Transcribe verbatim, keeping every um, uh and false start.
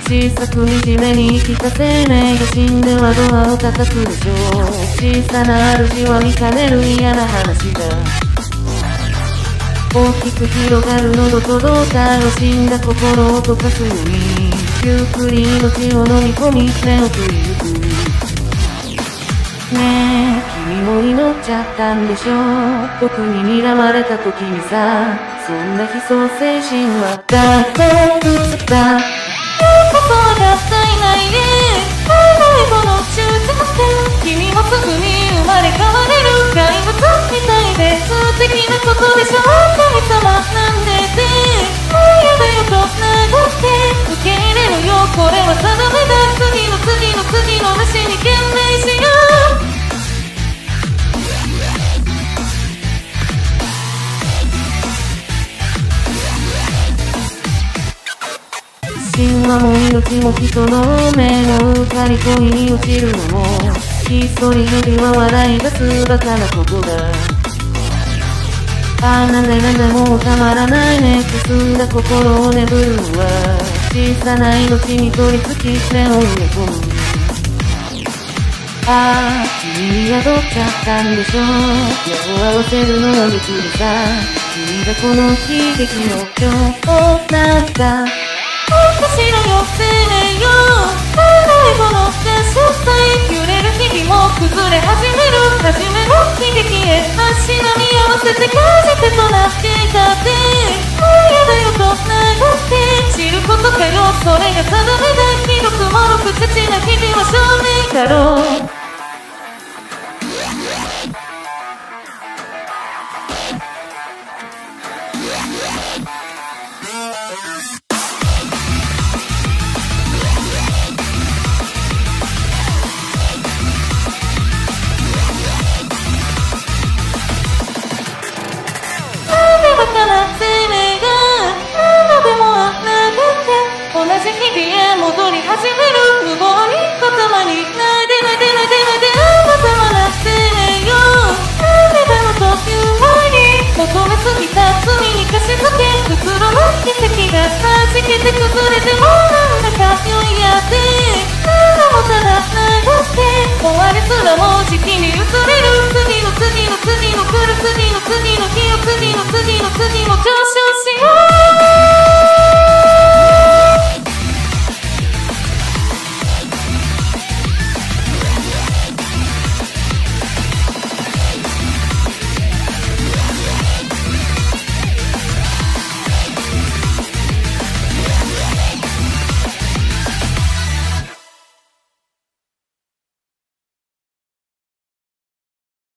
小さく惨めに生きた生命が死んではドアを叩くでしょう。小さな主は見かねる嫌な話が大きく広がる喉と胴体を死んだ心を溶かすようにゆっくり命を飲み込み目を食いゆく。ねえ君も祈っちゃったんでしょ。僕に睨まれた時にさ、そんな悲壮精神は大好物だ。ようこそ上がったいないで最後の終着点。君もすぐに生まれ変われる怪物みたいで素敵なことでしょ。神様なんでってもうやだよと名乗って受け入れるよ。これは定めだ。次の次の次の話に懸命しよう。神話も命も人の運命もうっかり恋に落ちるのもひっそり指は笑い出すバカなことだ。ああなんでなんでもうたまらないね。くすんだ心を眠るのは小さな命に取り付き目を埋め込む。ああ君に宿っちゃったんでしょ。目を合わせるのは別にさ、君がこの悲劇の今日なんだ。私のよ生命よ最後の接触さえ揺れる日々も崩れ始める初めの悲劇へ足並み合わせて感じてとなっていたってもうやだよと名乗って知ることかよ。それが定めだ。ひどくもろくちちな日々は証明だろう。同じ日々へ戻り始める無謀に頭にないでないでないでないであなたはな生命よなんでだろうという前に求めすぎた罪に貸し付け袋の奇跡が弾けて崩れても